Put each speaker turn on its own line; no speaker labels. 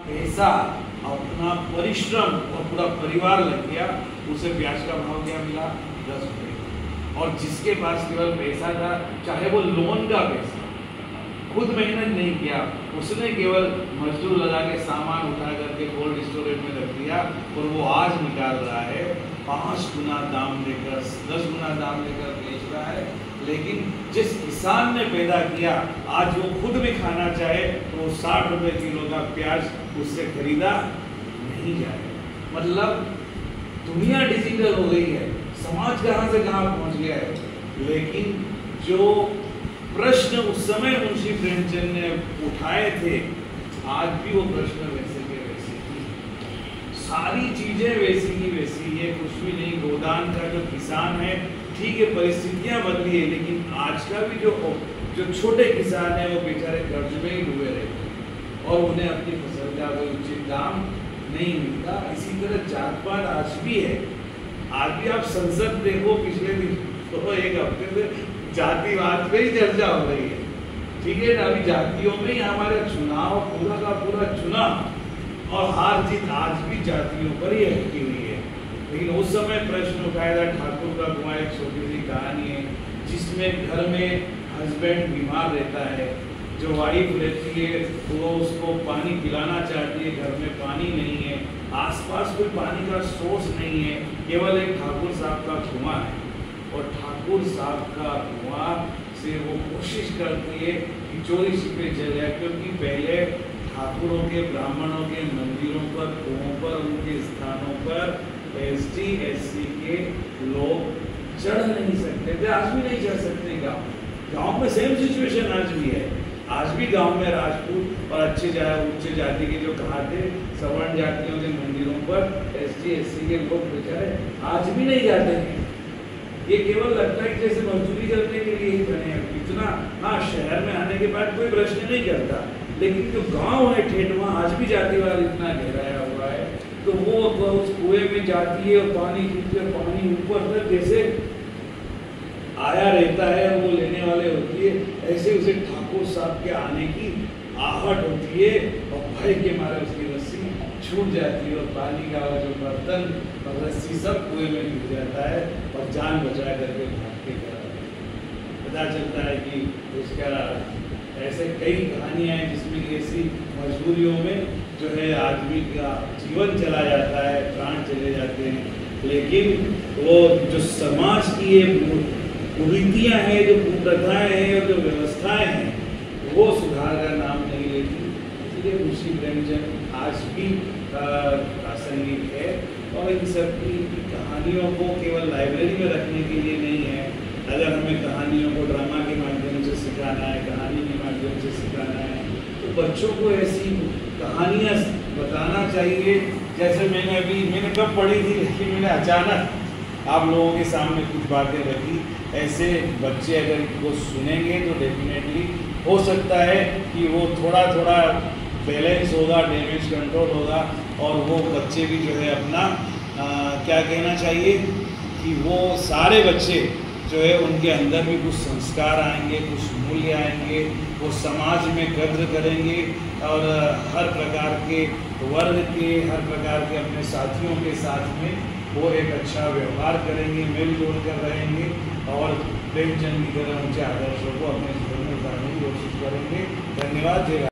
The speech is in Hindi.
पैसा, अपना परिश्रम और पूरा परिवार लग गया, उसे ब्याज का भाव क्या मिला? 10 रुपये। और जिसके पास केवल पैसा था, चाहे वो लोन का पैसा, खुद मेहनत नहीं किया, उसने केवल मजदूर लगा के सामान उठा करके कोल्ड स्टोरेज में रख दिया और वो आज निकाल रहा है 5 गुना दाम देकर, 10 गुना दाम देकर बेच रहा है। लेकिन जिस किसान ने पैदा किया, आज वो खुद भी खाना चाहे तो वो 60 रुपये किलो का प्याज उससे खरीदा नहीं जाएगा। मतलब दुनिया डिजिटल हो गई है, समाज कहाँ से कहाँ पहुँच गया है। लेकिन जो प्रश्न उस समय मुंशी प्रेमचंद ने उठाए थे, आज भी वो प्रश्न वैसे के वैसे ही, सारी चीजें वैसी की वैसी है, कुछ भी नहीं। गोदान का जो किसान है, ठीक है परिस्थितियां बदली है, लेकिन आज का भी जो छोटे किसान है वो बेचारे कर्ज में ही डूबे रहते हैं और उन्हें अपनी फसल का कोई उचित दाम नहीं मिलता। इसी तरह जात पात आज भी है। आज भी आप संसद देखो, पिछले दिन तो एक हफ्ते से जातिवाद पे ही चर्चा हो रही है, ठीक है ना। अभी जातियों में ही हमारे चुनाव पूरा का पूरा चुनाव और हार जीत आज भी जातियों पर ही अटकी हुई है। लेकिन उस समय प्रश्न उठाया था ठाकुर का कुआं, एक छोटी सी कहानी है जिसमें घर में हस्बैंड बीमार रहता है, जो वाइफ रहती है वो उसको पानी पिलाना चाहती है, घर में पानी नहीं है, आसपास कोई पानी का सोर्स नहीं है, केवल एक ठाकुर साहब का कुआं है। और ठाकुर साहब का कुआं से वो कोशिश करती है कि चोरी छिपे चले जाए, क्योंकि पहले ठाकुरों के, ब्राह्मणों के मंदिरों पर, कुओं पर, उनके स्थानों पर ST SC के लोग चढ़ नहीं सकते थे, आज भी नहीं चढ़ सकते। गांव में सेम सिचुएशन आज भी है। आज भी गांव में राजपूत और उच्च जाति के जो कहाते सवर्ण जातियों के मंदिरों पर ST SC के लोग बेचारे आज भी नहीं जाते हैं। ये केवल लगता है कि जैसे मजदूरी करने के लिए ही बने हैं इतना। हाँ, शहर में आने के बाद कोई प्रश्न नहीं करता, लेकिन जो गांव है ठेठ, वहाँ आज भी जातिवाद इतना गहराया हुआ है। तो वो उस कुएं में जाती है और पानी खींचते, पानी ऊपर तक जैसे आया रहता है, वो लेने वाले होती है, ऐसे उसे ठाकुर साहब के आने की आहट होती है और भय के मारे उसकी रस्सी छूट जाती है और पानी का जो बर्तन और रस्सी सब कुएं में गिर जाता है और जान बचा करके भाग के घर पता चलता है कि उसका ऐसे कई कहानियाँ हैं जिसमें ऐसी मजबूरियों में जो है आदमी का जीवन चला जाता है, प्राण चले जाते हैं। लेकिन वो जो समाज की ये कुरीतियाँ हैं, जो कुप्रथाएँ हैं और जो व्यवस्थाएँ हैं, वो सुधार का नाम नहीं लेती। इसलिए मुंशी प्रेमचंद आज भी प्रासंगिक है और इन सब की कहानियों को केवल लाइब्रेरी में रखने के लिए नहीं है। अगर हमें कहानियों को ड्रामा के माध्यम से सिखाना है, कहानी के माध्यम से सिखाना है, तो बच्चों को ऐसी कहानियाँ बताना चाहिए। जैसे मैंने कब पढ़ी थी, लेकिन मैंने अचानक आप लोगों के सामने कुछ बातें रखी। ऐसे बच्चे अगर इनको सुनेंगे तो डेफिनेटली हो सकता है कि वो थोड़ा थोड़ा बैलेंस होगा, डैमेज कंट्रोल होगा और वो बच्चे भी जो है अपना क्या कहना चाहिए कि वो सारे बच्चे जो है उनके अंदर भी कुछ संस्कार आएंगे, कुछ मूल्य आएंगे, वो समाज में कद्र करेंगे और हर प्रकार के वर्ग के, हर प्रकार के अपने साथियों के साथ में वो एक अच्छा व्यवहार करेंगे, मिलजुल कर रहेंगे और प्रेमचंद की तरह ऊंचे आदर्शों को अपने जीवन में उतारने की कोशिश करेंगे। धन्यवाद। जय